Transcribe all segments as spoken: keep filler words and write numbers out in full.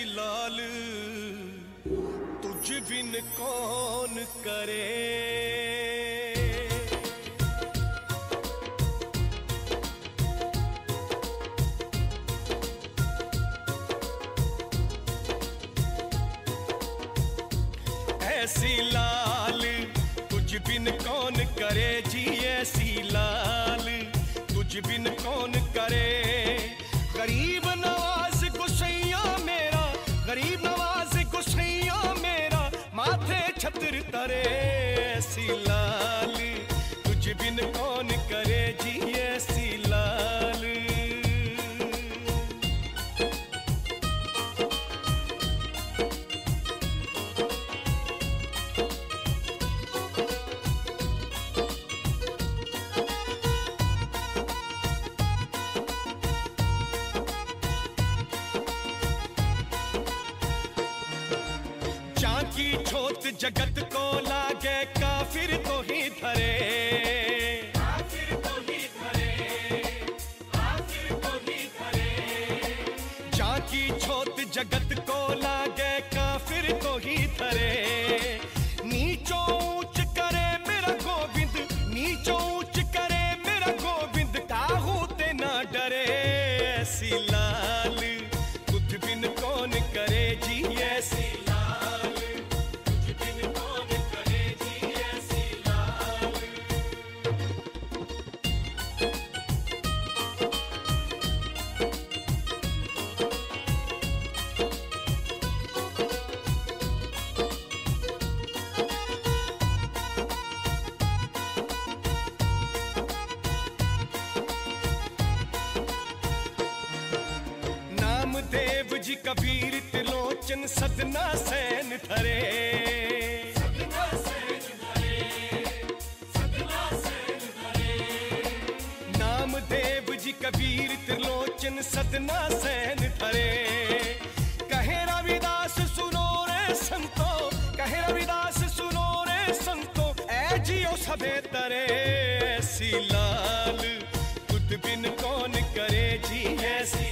लाल तुझ बिन कौन करे। ऐसी लाल तुझ बिन कौन करे जी, ऐसी लाल तुझ बिन कौन करे। गरीब नवाज गुसैया मेरा, गरीब नवाज गुसैया मेरा, माथे छत्र तरे। ऐसी लाल तुझ बिन कौन करे जी, ऐसी लाल। की छोट जगत को लागे काफिर तो ही धरे, काफिर तो ही धरे, काफिर तो ही धरे। जाकी छोट जगत को लागे काफिर तो ही धरे। नीचो ऊंच करे मेरा गोविंद, नीचो ऊंच करे मेरा गोविंद, काहू ते ना डरे। ऐसी लाल तुझ बिन कौन करे जी, ऐसी जी कबीर त्रिलोचन सदना सैन धरे, सदना सैन धरे, सदना सैन धरे। नामदेव जी कबीर त्रिलोचन सदना सैन धरे। कहे रविदास सुनो रे संतो, कहे रविदास सुनो रे संतो, ऐ जियो सबे तरे। ऐसी लाल तुझ बिन कौन करे जी, ऐसी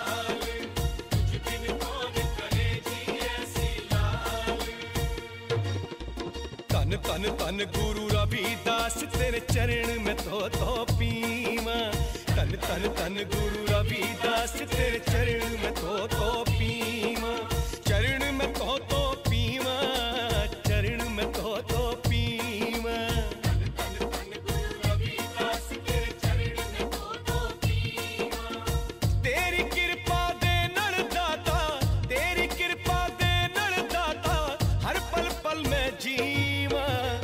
तन तन गुरु रविदास तेरे चरण में तो तो पीवा। तन तन तन गुरु रविदास तेरे चरण में तो तो पीवा, चरण में तो तो पीवा, चरण में तो तो पीवा। तन तन तन गुरु रविदास तेरे चरण में तो तो पीवा। तेरी कृपा दे नर दाता, तेरी कृपा दे नर दाता, हर पल पल में जीवा।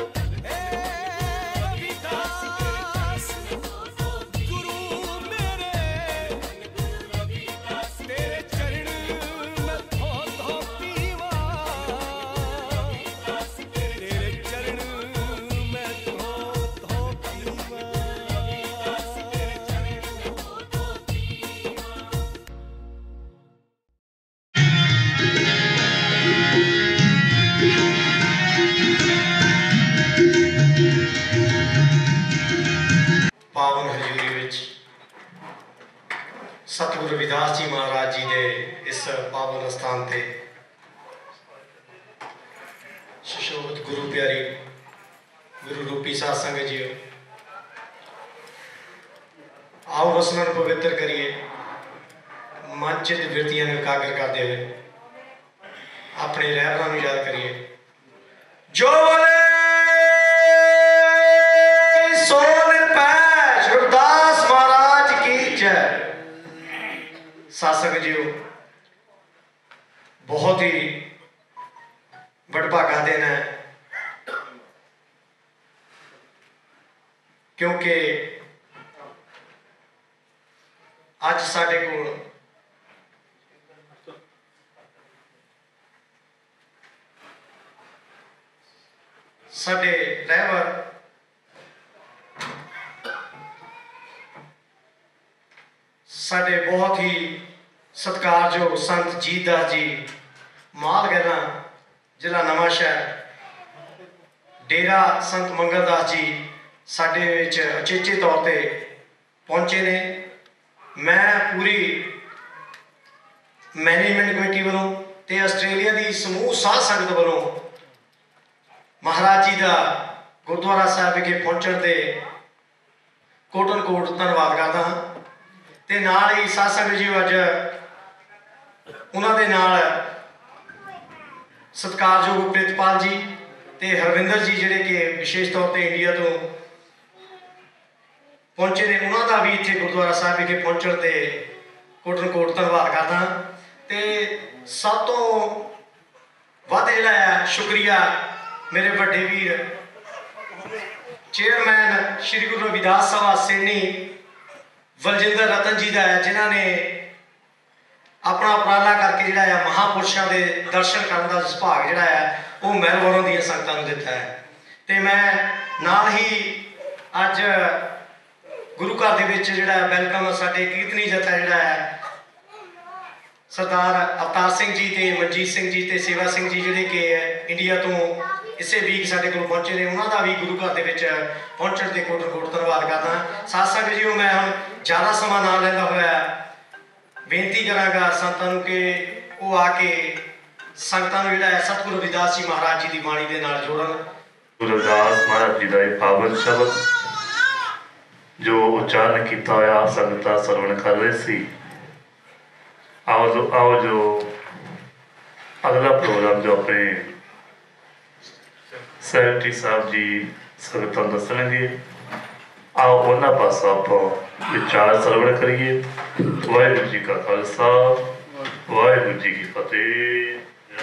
पावन हजूरी विच सतगुरु रविदास जी महाराज जी के इस पावन स्थान से सुशोभित गुरु प्यारी गुरु रूपी साध संगत जी, आओ रसना पवित्र करिए। मंच की बिरतियां एकाग्र करते हुए अपने रहबरां नूं याद करिए। जो बोले सासंग जी, बहुत ही वडभागा दिन है, क्योंकि अज साडे कोल साडे रहबर साडे बहुत ही सत्कारयोग संत जीदास जी माल गैला जिला नवा शहर, डेरा संत मंगलदास जी साडे विच अचेचे तौर पर पहुंचे ने। मैं पूरी मैनेजमेंट कमेटी वालों ते आस्ट्रेलिया की समूह साध संगत वालों महाराज जी का गुरुद्वारा साहब विखे पहुँचण ते कोटन कोट धन्नवाद करता हाँ। ते नाल ही साध संगत जी अज उन्होंने नाल सत्कारयोग प्रितपाल जी ते हरविंदर जी जिहड़े कि विशेष तौर पर इंडिया तो पहुंचे ने, उन्हों का भी इत्थे गुरुद्वारा साहब विखे पहुंचण ते कोटन कोट धन्नवाद करता हाँ। ते सब तो वध जिहड़ा है शुक्रिया मेरे वड्डे वीर चेयरमैन श्री गुरु रविदास सभा सेनी बलजिंदर रतन जी का है, जिन्होंने अपना उपराला करके जिहड़ा है महापुरुषों के दर्शन करने का सुभाग जिहड़ा है वो मेलबोर्न दी संगतां नूं दिता है। तो मैं नाल ही अज गुरु घर दे विच जिहड़ा वेलकम साडे कीर्तनी जथा जिहड़ा है सरदार अवतार सिंह जी ते मनजीत सिंह जी ते सेवा सिंह जी जिहड़े कि इंडिया तो इसे वीक साडे कोल पहुंचे ने, उन्हों का भी गुरु घर दे विच पहुंचण ते कोट कोट धन्नवाद करदा। साथ संगत जी मैं हुण ज़्यादा समा ना लैंदा होया बेनती करांगा संतां नूं कि वो आके संगतां नूं जिहड़ा है सतगुरु रविदास जी महाराज जी की बाणी दे नाल जोड़न। गुरु रविदास महाराज जी का एक पावन शब्द जो उच्चारण किया होया संगतां सरवण कर रहे सी। आओ जो आओ जो अगला प्रोग्राम जो अपने सैकटरी साहब जी संगतां दसणगे, आओ उन्हां पासों आपां विचार सरवण करिए। वाहिगुरू जी का खालसा वाहिगुरू जी की फतेह।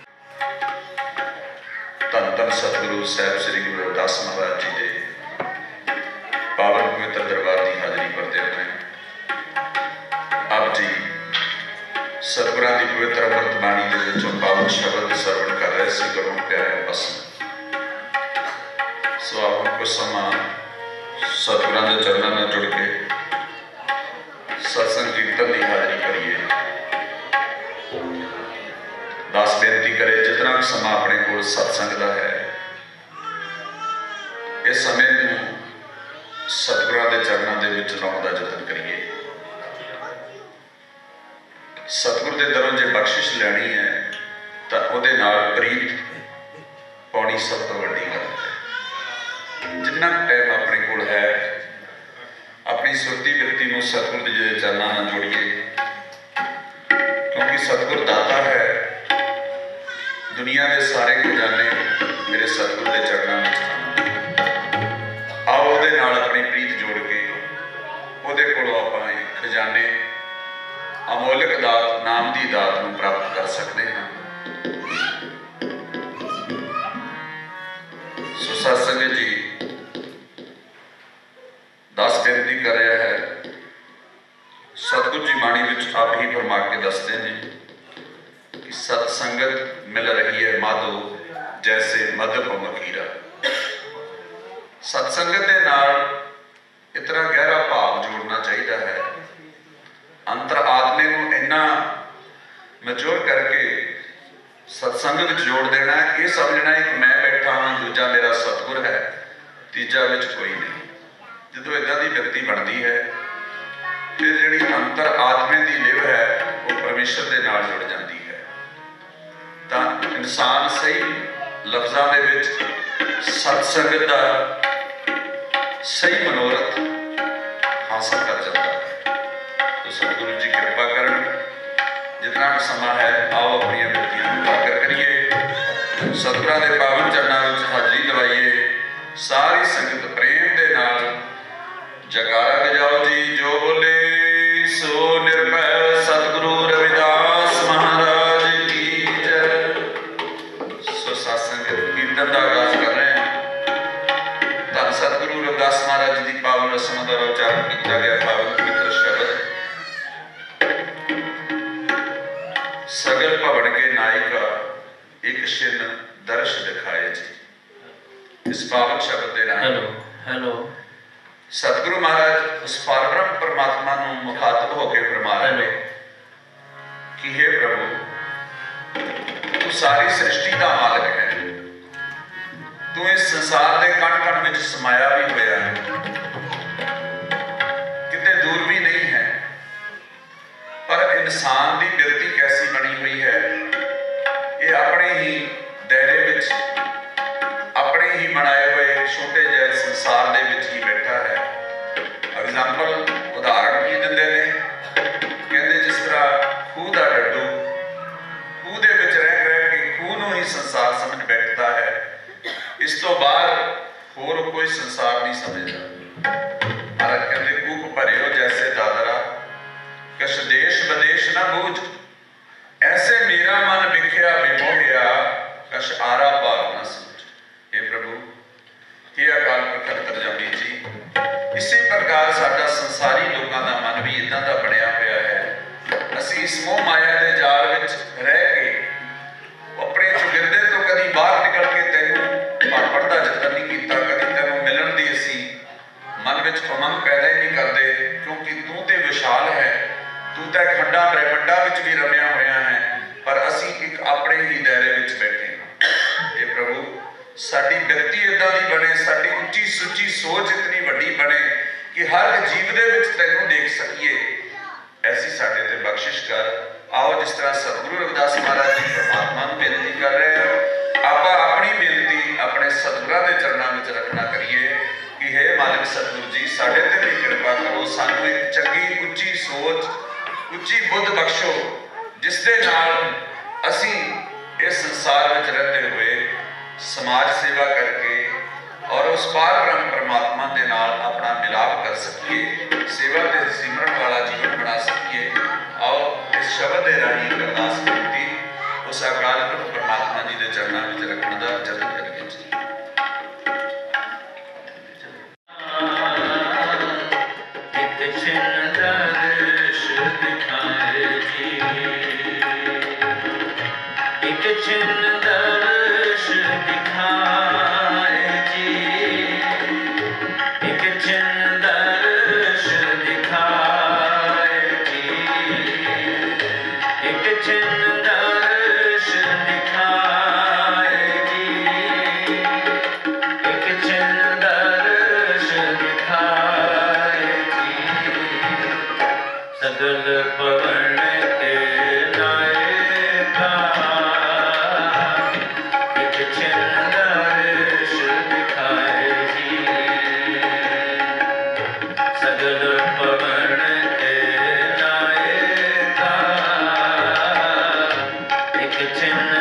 धन धन सतगुरु साहब श्री गुरु रविदास महाराज जी के पावन पवित्र दरबार की हाजरी भरते हुए आप जी सतगुरां की पवित्र अमृत बाणी के विचों पावन शब्द सरवण कर रहे थे। गुरु प्यारे बस सो आप कुछ समा सतगुरां के चरणों में जुड़ के सत्संग कीर्तन की हाजरी करिए। दास बेनती करे जितना भी समा अपने को सत्संग का है इस समय में सतगुरां के चरणों के विच लाउण का यतन करिए। सतगुर के दरों जो बख्शिश लैनी है तो उहदे नाल प्रीत पाउणी सब तो वड्डी गल है। जिन्ना टाइम अपने कोल है अपनी सुरती व्यक्ति को सतगुर के चरणों में जोड़िए, क्योंकि सतगुर दाता है। दुनिया के सारे खजाने मेरे सतगुर के चरणों में आओ उहदे नाल अपनी प्रीत जोड़ के उहदे कोलों आपां खजाने अमोलक दात नाम की दात को प्राप्त कर सकते हैं। सो सत्संग जी दास बेनती कर रहा है, सतगुरु जी बाणी विच आप ही फरमा के दसते हैं कि सत्संगत मिल रही है माधो जैसे मधुप मखीरा। सत्संगत के नाल इतना गहरा भाव जोड़ना चाहिए है। अंतर आत्मे को इन्ना मैच्योर करके सत्संग में जोड़ देना, ये समझना है कि मैं बैठा हाँ दूजा मेरा सतगुर है तीजा विच कोई नहीं। जो इदा की व्यक्ति बनती है फिर जी अंतर आत्मे की लिव है वो परमेश्वर के नाल जुड़ जाती है। तो इंसान सही लफ्ज़ों के विच सत्संग का सही मनोरथ हासिल कर जाता है। तो सतगुरु जी कृपा करन, जितना भी समा है आओ अपनी वृत्तियों को उजागर करिए, सतगुरां दे पावन चरणों में हाजरी लवाइए। सारी संगत प्रेम के नाल जयकारा बजाओ जी। जो बोले सो निर्भय सतगुरु रविदास महाराज की जय। सो सत्संग कीर्तन का आगाज कर रहे हैं। धन सतगुरु रविदास महाराज जी की पावन रस्म का उच्चारण किया गया पावन पवित्र शब्द सगल भवन के नायिका एक शिन दर्श दिखाए जी। इस पावन शब्द के नाम हेलो हेलो सतगुरु महाराज उस परब्रह्म परमात्मा को मुखातब होकर फरमा रहे कि हे प्रभु तू सारी सृष्टि का मालिक है, तू इस संसार के कण कण में समाया भी होया है, कितने दूर भी नहीं है। पर इंसान की बिरती कैसी बनी हुई है ਨੂੰ ਹੀ ਸੰਸਾਰ ਸਮਝ ਬੈਠਦਾ ਹੈ। ਇਸ ਤੋਂ ਬਾਹਰ ਹੋਰ ਕੋਈ ਸੰਸਾਰ ਨਹੀਂ ਸਮਝਦਾ। ਮਹਾਰਾਜ ਕਹਿੰਦੇ ਕੂਪ ਭਰਿਓ ਜੈਸੇ ਦਾਦਰਾ, ਕਛ ਦੇਸ਼ ਵਿਦੇਸ਼ ਨਾ ਬੂਝ, ਐਸੇ ਮੇਰਾ ਮਨ ਵਿਖਿਆ ਵਿਮੋਹਿਆ, ਕਛ ਆਰਾ ਭਾਰ ਨਾ ਸੂਝ। हे ਪ੍ਰਭੂ, हे ਅਕਾਲ ਪੁਰਖ ਅੰਤਰਜਾਮੀ ਜੀ, ਇਸੇ ਪ੍ਰਕਾਰ ਸਾਡਾ ਸੰਸਾਰੀ ਲੋਕਾਂ ਦਾ ਮਨ ਵੀ ਇਦਾਂ ਦਾ ਬਣਿਆ ਹੋਇਆ ਹੈ। ਅਸੀਂ ਇਸ ਮੋਹ ਮਾਇਆ ਦੇ ਜਾਲ ਵਿੱਚ ਰਹਿ ਕੇ ਆਪਣੇ ਚੁਗਿਰਦੇ ਤੋਂ ਕਦੀ ਬਾਹਰ ਨਿਕਲ ਕੇ ਤੈਨੂੰ ਭਾਪਣ ਦਾ ਯਤਨ ਨਹੀਂ ਕੀਤਾ, ਕਦੀ ਤੈਨੂੰ ਮਿਲਣ ਦੀ ਅਸੀਂ ਮਨ ਵਿੱਚ ਉਮੰਗ ਪੈਦਾ ਹੀ ਨਹੀਂ ਕਰਦੇ, ਕਿਉਂਕਿ ਤੂੰ ਤੇ ਵਿਸ਼ਾਲ ਹੈ, ਤੂੰ ਤਾਂ ਖੰਡਾਂ ਬ੍ਰਹਿਮੰਡਾਂ ਵਿੱਚ ਵੀ ਰਮਿਆ ਹੋਇਆ ਹੈ, ਪਰ ਅਸੀਂ ਇੱਕ ਆਪਣੇ ਹੀ ਦਾਇਰੇ ਵਿੱਚ ਬੈਠੇ ਹਾਂ। ਇਹ ਪ੍ਰਭੂ, ਸਾਡੀ ਬਿਰਤੀ ਇਦਾਂ ਦੀ ਬਣੇ, ਸਾਡੀ ਉੱਚੀ ਸੁੱਚੀ ਸੋਚ ਇਤਨੀ ਵੱਡੀ ਬਣੇ ਕਿ ਹਰ ਜੀਵ ਦੇ ਵਿੱਚ ਤੈਨੂੰ ਦੇਖ ਸਕੀਏ। ਐਸੀ ਸਾਡੇ ਤੇ ਬਖਸ਼ਿਸ਼ ਕਰ। ਆਓ ਜਿਸ ਤਰ੍ਹਾਂ ਸਤਿਗੁਰੂ ਰਵਿਦਾਸ ਮਹਾਰਾਜ ਜੀ ਪਰਮਾਤਮਾ ਨੂੰ ਬੇਨਤੀ ਕਰ ਰਹੇ ਹੋ, ਆਪਾਂ ਆਪਣੀ ਬੇਨਤੀ ਆਪਣੇ ਸਤਿਗੁਰਾਂ ਦੇ ਚਰਨਾਂ ਵਿੱਚ ਰੱਖਣਾ ਕਰੀਏ ਕਿ हे ਮਾਲਕ ਸਤਿਗੁਰੂ ਜੀ, ਸਾਡੇ ਤੇ ਵੀ ਕਿਰਪਾ ਕਰੋ, ਸਾਨੂੰ ਇੱਕ ਚੰਗੀ ਉੱਚੀ ਸੋਚ, ਉੱਚੀ ਬੁੱਧ ਬਖਸ਼ੋ, ਜਿਸ ਦੇ ਨਾਲ ਅਸੀਂ ਇਸ ਸੰਸਾਰ ਵਿੱਚ ਰਹਿੰਦੇ ਹੋਏ ਸਮਾਜ ਸੇਵਾ ਕਰਕੇ ਔਰ ਉਸ ਪਾਰ ਬ੍ਰਹਮ ਪਰਮਾਤਮਾ ਦੇ ਨਾਲ ਆਪਣਾ ਮਿਲਾਪ ਕਰ ਸਕੀਏ, ਸੇਵਾ ਤੇ ਸਿਮਰਨ ਵਾਲਾ ਜੀਵਨ ਬਣਾ ਸਕੀਏ। ਆਓ ਇਸ ਸ਼ਬਦ ਦੇ ਰਾਹੀਂ ਅਰਦਾਸ ਬੇਨਤੀ ਉਸ ਅਕਾਲ ਪੁਰਖ ਪਰਮਾਤਮਾ ਜੀ ਦੇ ਚਰਨਾਂ ਵਿੱਚ ਰੱਖਣ ਦਾ ਯਤਨ ਕਰੀਏ ਜੀ। ਇੱਕ ਛਿਨ ਦਰਸ਼ ਦਿਖਾਏ ਜੀ, ਇੱਕ ਛਿਨ ਦਰਸ਼ ਦਿਖਾਏ ਜੀ, ਇੱਕ ਛਿਨ ਦਰਸ਼ ਦਿਖਾਏ ਜੀ, ਇੱਕ ਛਿਨ ਦਰਸ਼ ਦਿਖਾਏ ਜੀ, ਇੱਕ ਛਿਨ ਦਰਸ਼ ਦਿਖਾਏ ਜੀ, ਸਗਲ ਪਵਨ ਕੇ ਨਾਇਕਾ, ਇੱਕ ਛਿਨ ਦਰਸ਼ ਦਿਖਾਏ ਜੀ, ਸਗਲ ਪਵਨ ਕੇ ਨਾਇਕਾ, ਇੱਕ ਛਿਨ